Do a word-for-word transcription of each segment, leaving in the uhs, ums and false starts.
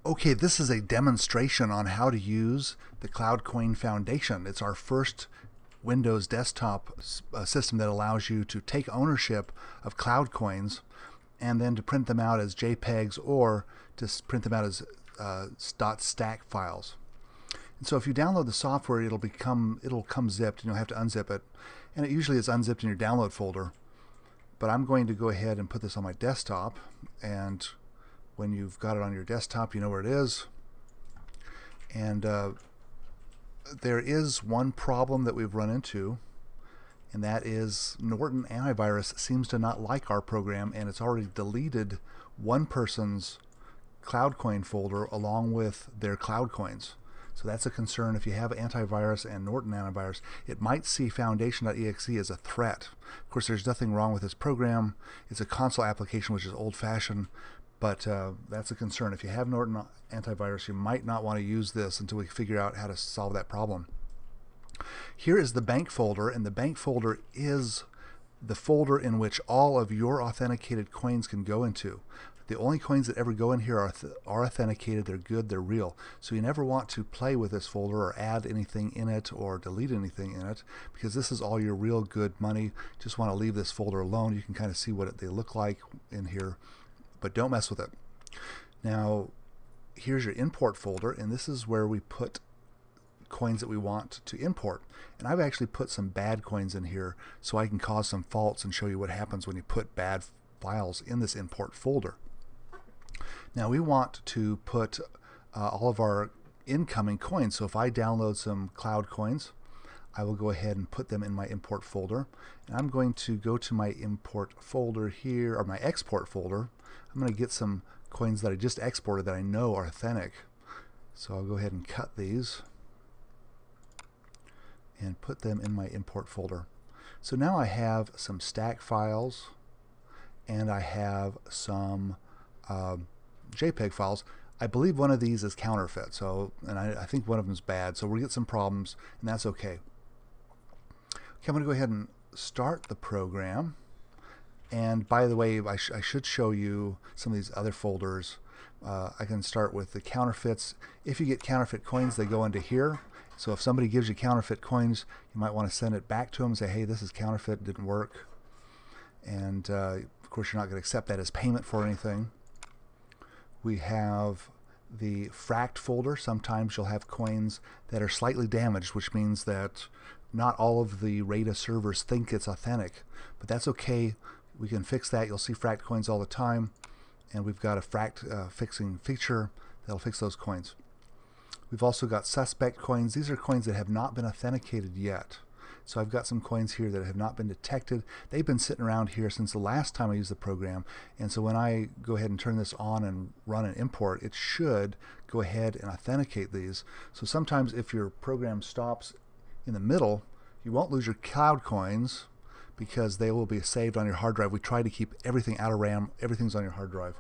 Okay, this is a demonstration on how to use the CloudCoin Foundation. It's our first Windows desktop uh, system that allows you to take ownership of cloud coins and then to print them out as JPEGs or to print them out as uh, .stack files. And so if you download the software, it'll become it'll come zipped and you'll have to unzip it. And it usually is unzipped in your download folder. But I'm going to go ahead and put this on my desktop, and when you've got it on your desktop, you know where it is. And uh, there is one problem that we've run into, and that is Norton Antivirus seems to not like our program, and it's already deleted one person's CloudCoin folder along with their cloud coins. So that's a concern. If you have antivirus and Norton Antivirus, it might see foundation dot E X E as a threat. Of course, there's nothing wrong with this program. It's a console application, which is old-fashioned, but uh, that's a concern. If you have Norton Antivirus, you might not want to use this until we figure out how to solve that problem. Here is the bank folder, and the bank folder is the folder in which all of your authenticated coins can go into. The only coins that ever go in here are, th are authenticated, they're good, they're real. So you never want to play with this folder or add anything in it or delete anything in it, because this is all your real good money. Just want to leave this folder alone. You can kind of see what it, they look like in here, but don't mess with it. Now, here's your import folder, and this is where we put coins that we want to import. And I've actually put some bad coins in here so I can cause some faults and show you what happens when you put bad files in this import folder. Now we want to put uh, all of our incoming coins. So if I download some cloud coins, I will go ahead and put them in my import folder. And I'm going to go to my import folder here, or my export folder. I'm going to get some coins that I just exported that I know are authentic. So I'll go ahead and cut these and put them in my import folder. So now I have some stack files and I have some uh, JPEG files. I believe one of these is counterfeit, so and I, I think one of them is bad, so we'll get some problems, and that's okay. Okay, I'm going to go ahead and start the program. And by the way, I, sh I should show you some of these other folders. Uh, I can start with the counterfeits. If you get counterfeit coins, they go into here. So if somebody gives you counterfeit coins, you might want to send it back to them and say, hey, this is counterfeit, it didn't work. And uh, of course, you're not going to accept that as payment for anything. We have the fract folder. Sometimes you'll have coins that are slightly damaged, which means that not all of the R A D A servers think it's authentic, but that's okay. We can fix that. You'll see fract coins all the time, and we've got a fract uh, fixing feature that'll fix those coins. We've also got suspect coins. These are coins that have not been authenticated yet. So I've got some coins here that have not been detected. They've been sitting around here since the last time I used the program, and so when I go ahead and turn this on and run an import, it should go ahead and authenticate these. So sometimes if your program stops in the middle, you won't lose your cloud coins because they will be saved on your hard drive. We try to keep everything out of RAM, everything's on your hard drive.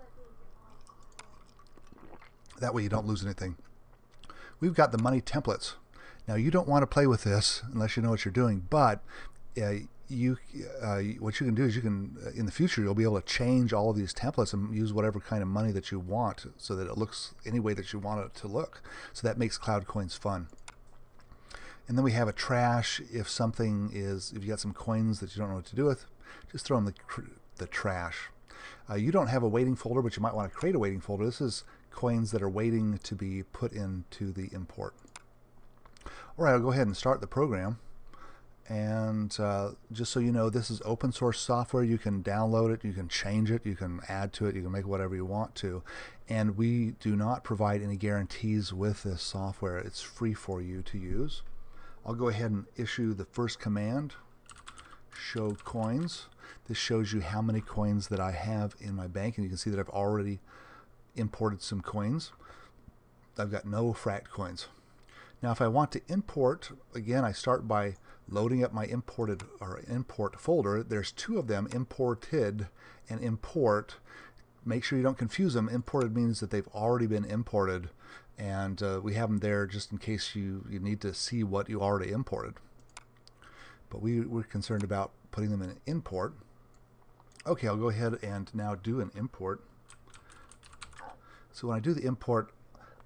That way you don't lose anything. We've got the money templates. Now you don't want to play with this unless you know what you're doing, but uh, you, uh, what you can do is you can, uh, in the future, you'll be able to change all of these templates and use whatever kind of money that you want so that it looks any way that you want it to look. So that makes cloud coins fun. And then we have a trash. If something is, if you got some coins that you don't know what to do with, just throw them in the, the trash. Uh, you don't have a waiting folder, but you might want to create a waiting folder. This is coins that are waiting to be put into the import. All right, I'll go ahead and start the program. And uh, just so you know, this is open source software. You can download it, you can change it, you can add to it, you can make whatever you want to. And we do not provide any guarantees with this software. It's free for you to use. I'll go ahead and issue the first command, show coins. This shows you how many coins that I have in my bank, and you can see that I've already imported some coins. I've got no fract coins. Now if I want to import, again I start by loading up my imported or import folder. There's two of them, imported and import. Make sure you don't confuse them. Imported means that they've already been imported, and uh, we have them there just in case you, you need to see what you already imported. But we, we're concerned about putting them in an import. Okay, I'll go ahead and now do an import. So when I do the import,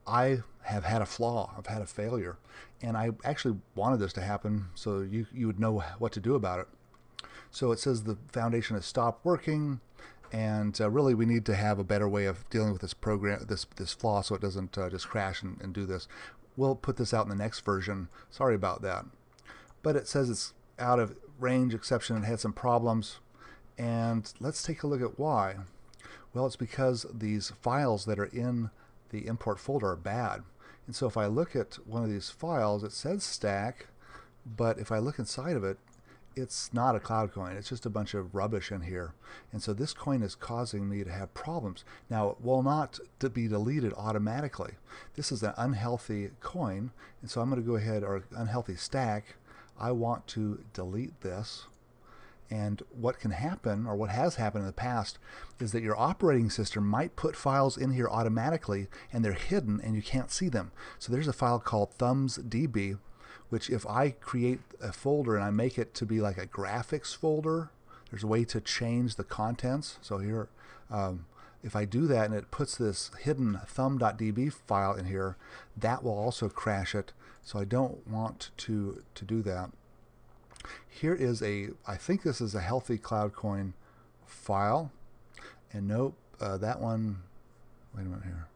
I have had a flaw, I've had a failure, and I actually wanted this to happen so you, you would know what to do about it. So it says the foundation has stopped working, and uh, really we need to have a better way of dealing with this program, this this flaw, so it doesn't uh, just crash and, and do this. We'll put this out in the next version. Sorry about that. But it says it's out of range exception and had some problems. And let's take a look at why. Well, it's because these files that are in the import folder are bad. And so if I look at one of these files, it says stack, but if I look inside of it, it's not a cloud coin. It's just a bunch of rubbish in here. And so this coin is causing me to have problems. Now, it will not to be deleted automatically. This is an unhealthy coin, and so I'm going to go ahead, or unhealthy stack. I want to delete this. And what can happen, or what has happened in the past, is that your operating system might put files in here automatically, and they're hidden and you can't see them. So there's a file called thumbsdb, which if I create a folder and I make it to be like a graphics folder, there's a way to change the contents. So here, um, if I do that and it puts this hidden thumb.db file in here, that will also crash it. So I don't want to, to do that. Here is a, I think this is a healthy CloudCoin file. And nope, uh, that one, wait a minute here.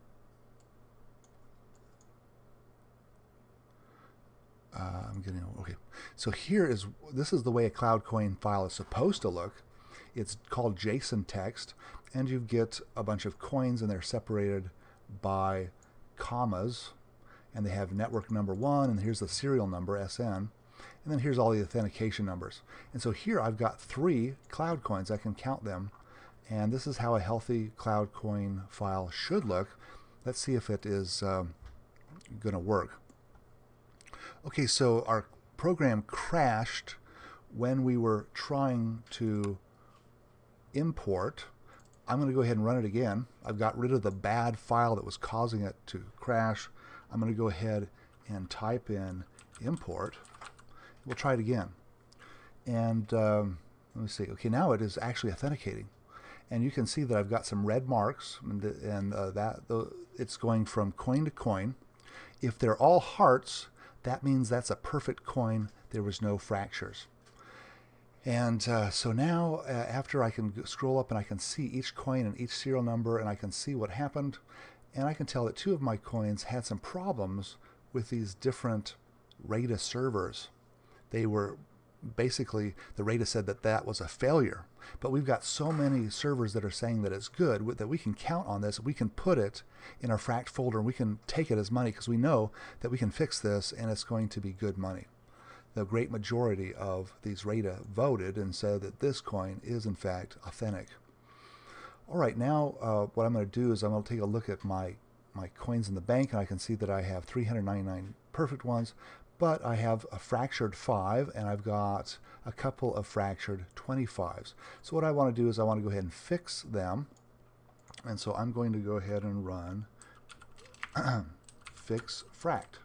Uh, I'm getting, okay. So here is, this is the way a CloudCoin file is supposed to look. It's called JSON text, and you get a bunch of coins, and they're separated by commas, and they have network number one, and here's the serial number, S N, and then here's all the authentication numbers. And so here I've got three cloud coins. I can count them, and this is how a healthy CloudCoin file should look. Let's see if it is um, going to work. Okay, so our program crashed when we were trying to import. I'm going to go ahead and run it again. I've got rid of the bad file that was causing it to crash. I'm going to go ahead and type in import. We'll try it again. And um, let me see. Okay, now it is actually authenticating. And you can see that I've got some red marks, and, and uh, that the, it's going from coin to coin. If they're all hearts, that means that's a perfect coin. There was no fractures. And uh, so now, uh, after I can scroll up and I can see each coin and each serial number, and I can see what happened, and I can tell that two of my coins had some problems with these different RAIDA servers. They were basically, the RAIDA said that that was a failure. But we've got so many servers that are saying that it's good that we can count on this. We can put it in our fract folder and we can take it as money because we know that we can fix this and it's going to be good money. The great majority of these RAIDA voted and said that this coin is in fact authentic. All right, now uh, what I'm going to do is I'm going to take a look at my, my coins in the bank, and I can see that I have three hundred ninety-nine perfect ones, but I have a fractured five, and I've got a couple of fractured twenty-fives. So what I want to do is I want to go ahead and fix them. And so I'm going to go ahead and run fix fract.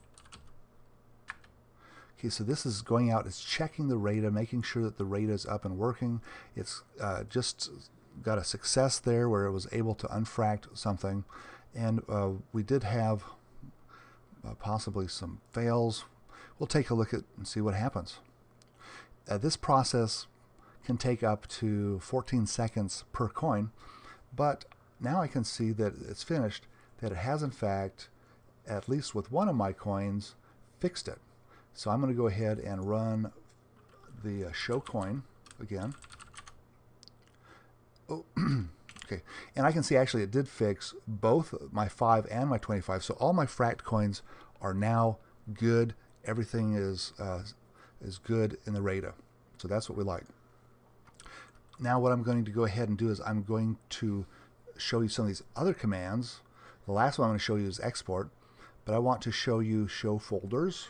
Okay, so this is going out, it's checking the RAIDA, making sure that the RAIDA is up and working. It's uh, just got a success there where it was able to unfract something. And uh, we did have Uh, possibly some fails. We'll take a look at and see what happens. Uh, this process can take up to fourteen seconds per coin, but now I can see that it's finished, that it has in fact, at least with one of my coins, fixed it. So I'm going to go ahead and run the uh, show coin again. Oh, okay, and I can see actually it did fix both my five and my twenty-five. So all my fract coins are now good. Everything is uh, is good in the RAIDA. So that's what we like. Now what I'm going to go ahead and do is I'm going to show you some of these other commands. The last one I'm going to show you is export, but I want to show you show folders.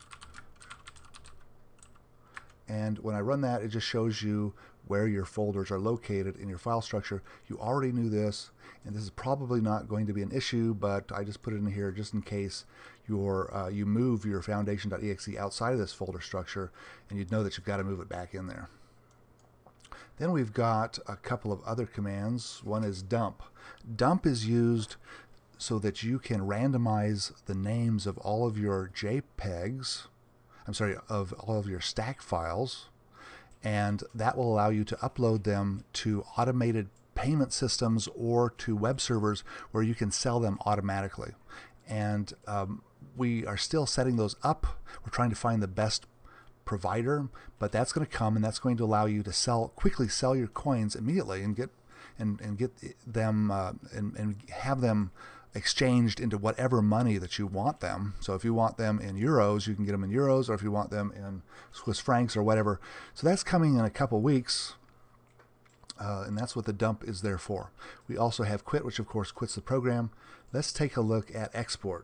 And when I run that, it just shows you where your folders are located in your file structure. You already knew this, and this is probably not going to be an issue, but I just put it in here just in case your, uh, you move your foundation.exe outside of this folder structure, and you'd know that you've got to move it back in there. Then we've got a couple of other commands. One is dump. Dump is used so that you can randomize the names of all of your JPEGs, I'm sorry, of all of your stack files, and that will allow you to upload them to automated payment systems or to web servers where you can sell them automatically. And um, we are still setting those up. We're trying to find the best provider, but that's going to come, and that's going to allow you to sell quickly sell your coins immediately and get and, and get them uh, and, and have them exchanged into whatever money that you want them. So if you want them in euros, you can get them in euros, or if you want them in Swiss francs or whatever. So that's coming in a couple weeks. Uh, and that's what the dump is there for. We also have quit, which of course quits the program. Let's take a look at export.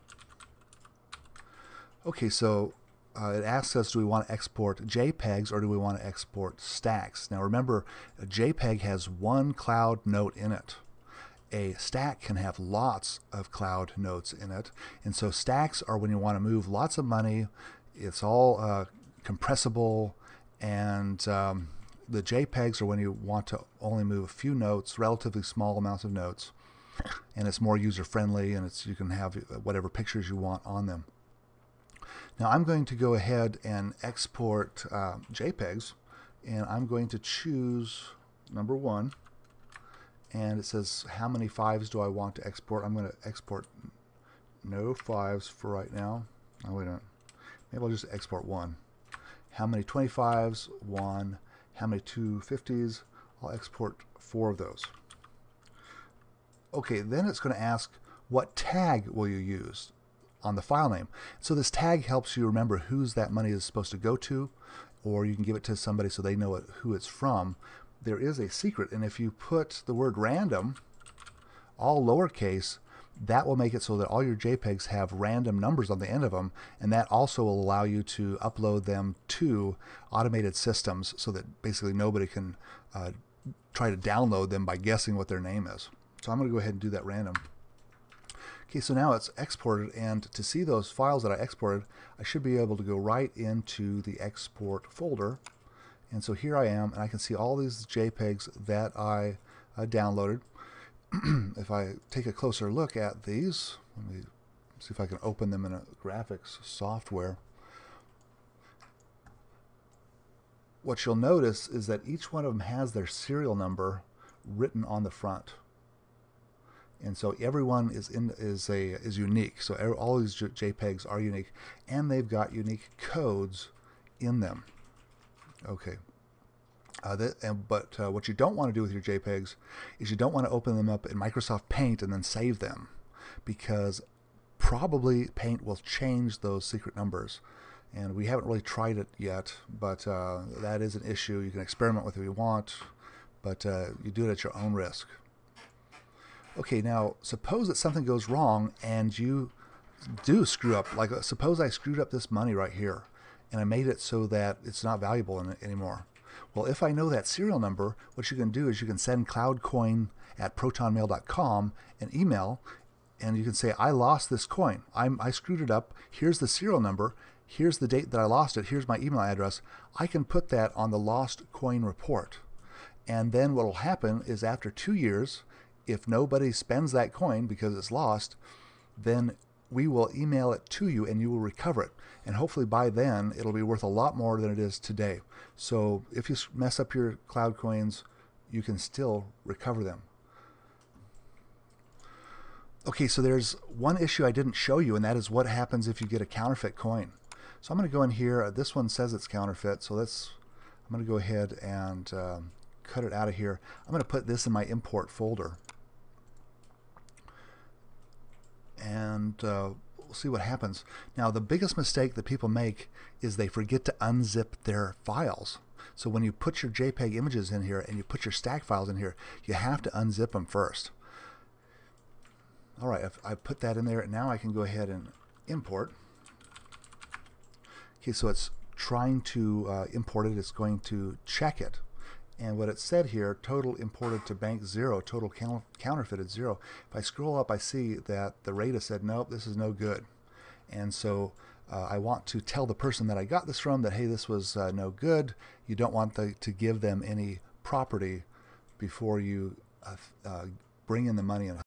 Okay, so uh, it asks us, do we want to export JPEGs or do we want to export stacks? Now remember, a JPEG has one cloud note in it. A stack can have lots of cloud notes in it. And so stacks are when you want to move lots of money. It's all uh, compressible, and um, the JPEGs are when you want to only move a few notes, relatively small amounts of notes, and it's more user-friendly, and it's you can have whatever pictures you want on them. Now I'm going to go ahead and export uh, JPEGs, and I'm going to choose number one, and it says how many fives do I want to export. I'm going to export no fives for right now. Oh, wait a minute. Maybe I'll just export one. How many twenty-fives? One. How many two fifties? I'll export four of those. Okay, then it's going to ask what tag will you use on the file name. So this tag helps you remember whose that money is supposed to go to, or you can give it to somebody so they know it, who it's from. There is a secret, and if you put the word random, all lowercase, that will make it so that all your JPEGs have random numbers on the end of them, and that also will allow you to upload them to automated systems so that basically nobody can uh, try to download them by guessing what their name is. So I'm going to go ahead and do that random. Okay, so now it's exported, and to see those files that I exported, I should be able to go right into the export folder. And so here I am, and I can see all these JPEGs that I uh, downloaded. If I take a closer look at these, let me see if I can open them in a graphics software. What you'll notice is that each one of them has their serial number written on the front, and so everyone is in is a is unique. So all these JPEGs are unique, and they've got unique codes in them. Okay. Uh, that, and, but uh, what you don't want to do with your JPEGs is you don't want to open them up in Microsoft Paint and then save them, because probably Paint will change those secret numbers. And we haven't really tried it yet, but uh, that is an issue. You can experiment with it if you want, but uh, you do it at your own risk. Okay, now suppose that something goes wrong and you do screw up. Like uh, suppose I screwed up this money right here, and I made it so that it's not valuable in, anymore. Well, if I know that serial number, what you can do is you can send CloudCoin at proton mail dot com an email, and you can say, I lost this coin. I'm, I screwed it up. Here's the serial number. Here's the date that I lost it. Here's my email address. I can put that on the lost coin report. And then what will happen is after two years, if nobody spends that coin because it's lost, then we will email it to you and you will recover it. And hopefully by then it'll be worth a lot more than it is today. So if you mess up your cloud coins, you can still recover them. Okay, so there's one issue I didn't show you, and that is what happens if you get a counterfeit coin. So I'm going to go in here. This one says it's counterfeit, so let's I'm going to go ahead and um, cut it out of here. I'm going to put this in my import folder, and uh, we'll see what happens. Now, the biggest mistake that people make is they forget to unzip their files. So when you put your JPEG images in here and you put your stack files in here, you have to unzip them first. All right, if I put that in there, now I can go ahead and import. Okay, so it's trying to uh, import it. It's going to check it. And what it said here, total imported to bank zero, total counterfeited zero. If I scroll up, I see that the RADA said, nope, this is no good. And so uh, I want to tell the person that I got this from that, hey, this was uh, no good. You don't want the, to give them any property before you uh, uh, bring in the money and